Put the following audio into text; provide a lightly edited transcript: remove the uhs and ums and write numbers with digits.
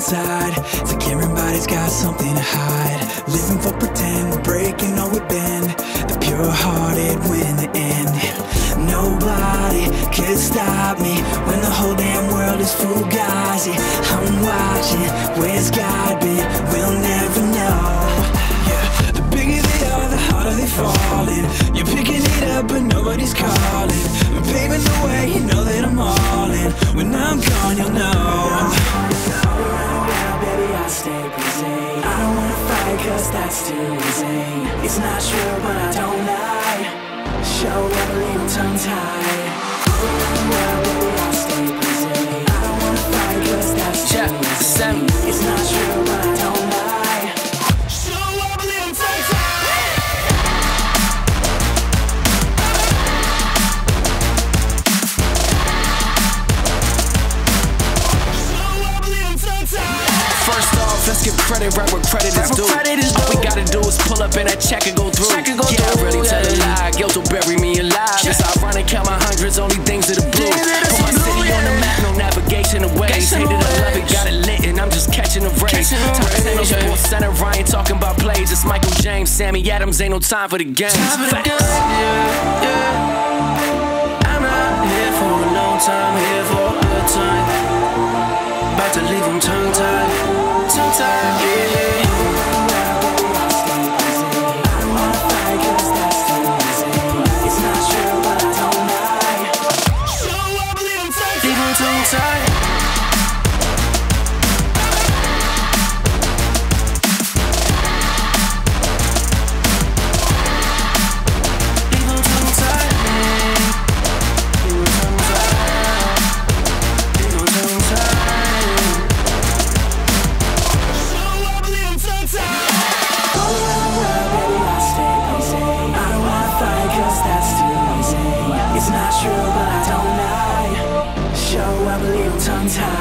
inside. It's like everybody's got something to hide. Living for pretend, breaking all we bend. The pure-hearted win the end. Nobody could stop me when the whole damn world is fugazi. I'm watching, where's God been? We'll never know. Yeah, the bigger they are, the harder they falling. You're picking it up, but nobody's calling. I'm paving the way, you know that I'm all in. When I'm gone, you'll know. Baby, I'll stay busy. I don't wanna fight, cause that's too easy. It's not true, but I don't lie. Show up, leave them tongue-tied. Well, baby, I'll stay busy. I don't wanna fight, cause that's too easy. It's not true, but I don't lie. Show up, leave them tongue-tied. Show up, leave them tongue-tied. First off, let's give credit right where credit is due. All we gotta do is pull up and that check and go through. Yeah, I really tell a lie, guilt will bury me alive. It's ironic, count my hundreds, only things that are blue. Put my city on the map, no navigation away. Say that I love it, got it lit, and I'm just catching a race. Top Sports Center, Ryan talking about plays. It's Michael James, Sammy Adams, ain't no time for the games. Facts. I'm not here for a long time, here for a good time. About to leave them tongue-tied, tongue-tied, yeah. It's not true, but I don't lie. Show up, leave them tongue-tied.